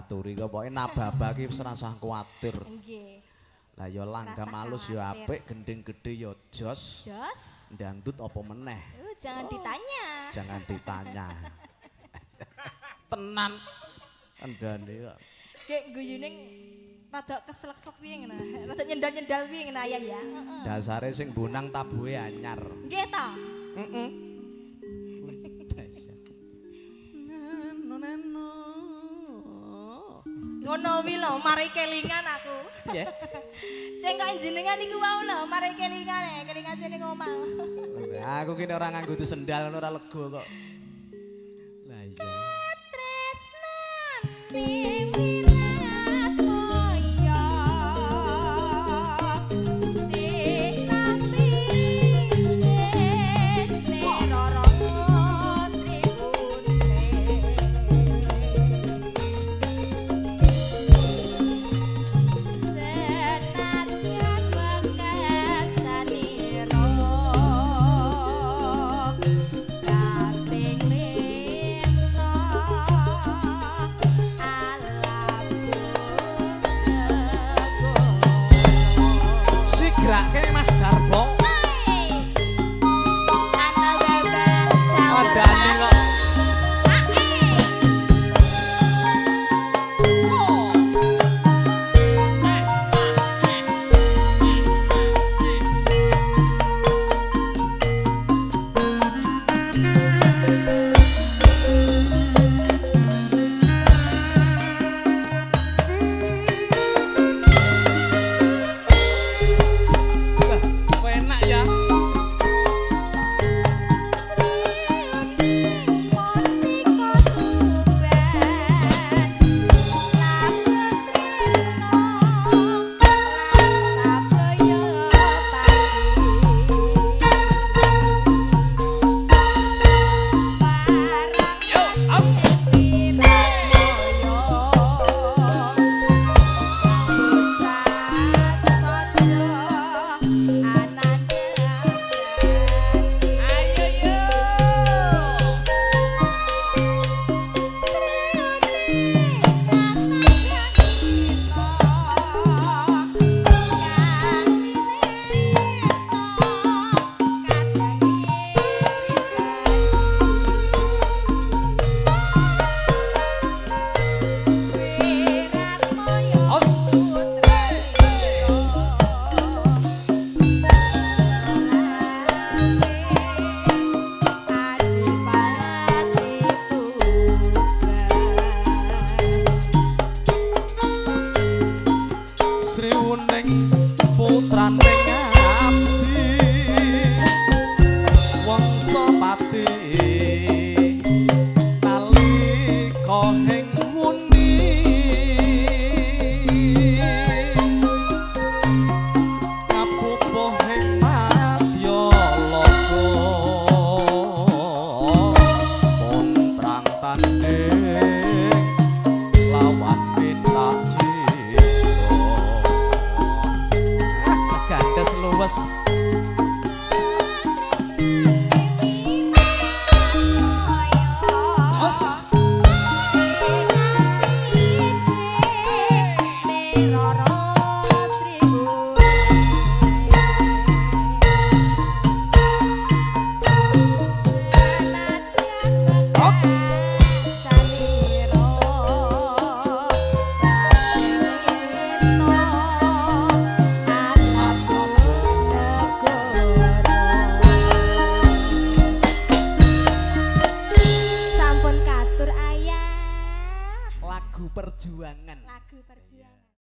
diaturi kok pokoke nababa ki wis ora usah kuwatir. Nggih. Lah ya langgam alus ya apik, gending gedhe ya jos. Jos. Dangdut apa meneh? Jangan ditanya. Jangan ditanya. Tenan. Andane kok. Kayak guyune rada keselek-selek piye ngene. Rada nyendal-nyendal piye ngene ayah ya. Dasare sing bonang tabuhe anyar. Nggih ta? Heeh. Ngono wi lho, mari kelingan aku. Nggih. Ceng kok jenengan niku wau lho, mari kelingan kelingan sing ning omah. Aku kene ora nganggo sendal ora lega kok. Lah iya. Tresnan miwinat moyo. Gerak kene Mas Darbo. Ana bebe Adane kok. Lagu perjuangan. Lagu perjuangan.